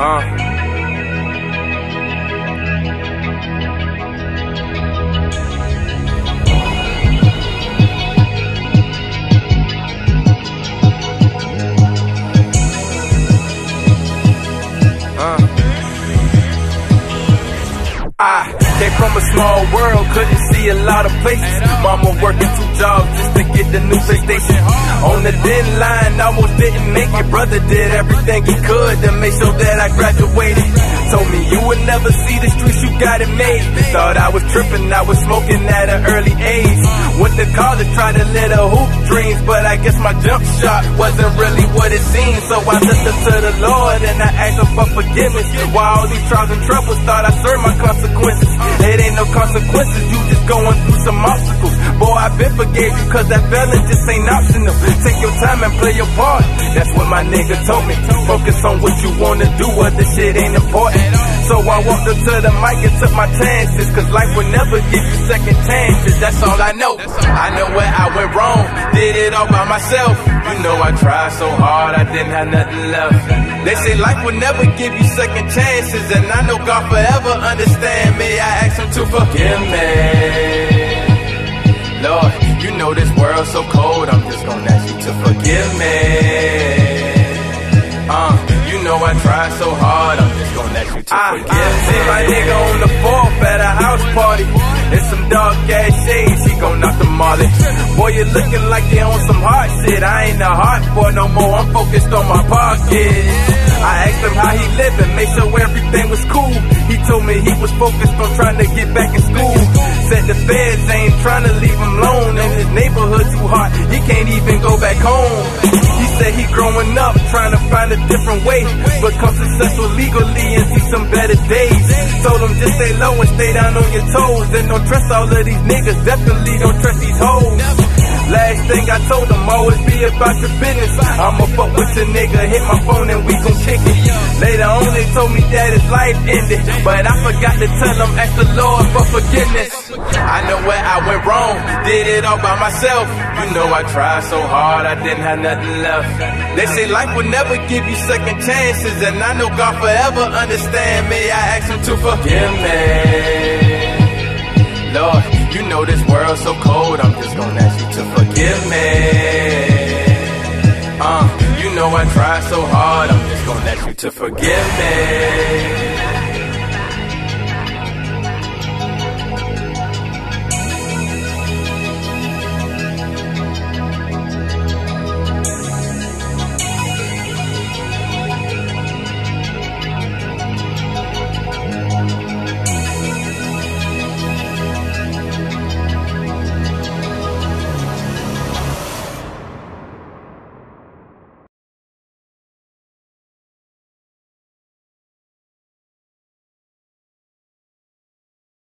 I came from a small world, couldn't see a lot of places. Mama working 2 jobs just to get the new PlayStation. On the deadline, almost didn't make it. Brother did everything he could to make sure that I graduated. Told me you would never see the streets, you got it made. Thought I was tripping, I was smoking at an early age. Went to college, tried to live a hoop dreams, but I guess my jump shot wasn't really what it seemed. So I listened to the Lord and I asked him for forgiveness. While all these trials and troubles, thought I served my consequences. It ain't no consequences, you just going through some obstacles. Boy, I been forgave you, cause that feeling just ain't optional. Take your time and play your part, that's what my nigga told me. Focus on what you wanna do, other shit ain't important. So I walked up to the mic and took my chances, cause life will never give you second chances, that's all I know. I know where I went wrong, did it all by myself. You know I tried so hard, I didn't have nothing left. They say life will never give you second chances, and I know God forever understand. May I ask him to forgive me? Lord, you know this world so cold, I'm just gonna ask you to forgive me. You know I tried so hard, I'm just gonna ask you to forgive me. See my nigga on the 4th at a house party. It's some dark ass shades, he gon' knock the molly. Boy, you looking like you on some hard shit. I ain't a hot boy no more, I'm focused on my pockets. I asked him how he living, made sure everything was cool. He told me he was focused on trying to get back in school. Said the feds ain't trying to leave him alone, and his neighborhood too hot, he can't even go back home. He said he growing up, trying to find a different way, become successful legally and see some better days. Told him just stay low and stay down on your toes, and don't trust all of these niggas, definitely don't trust these hoes. Last thing I told him, always be about your business. I'ma fuck with your nigga, hit my phone and we gon' kick it. Later on they told me that his life ended, but I forgot to tell him, ask the Lord for forgiveness. I know where I went wrong, did it all by myself. You know I tried so hard, I didn't have nothing left. They say life will never give you second chances, and I know God forever understand. May I ask him to forgive me? Lord, you know this world so cold, I'm just gonna ask you to forgive me. You know I tried so hard, I'm just gonna ask you to forgive me.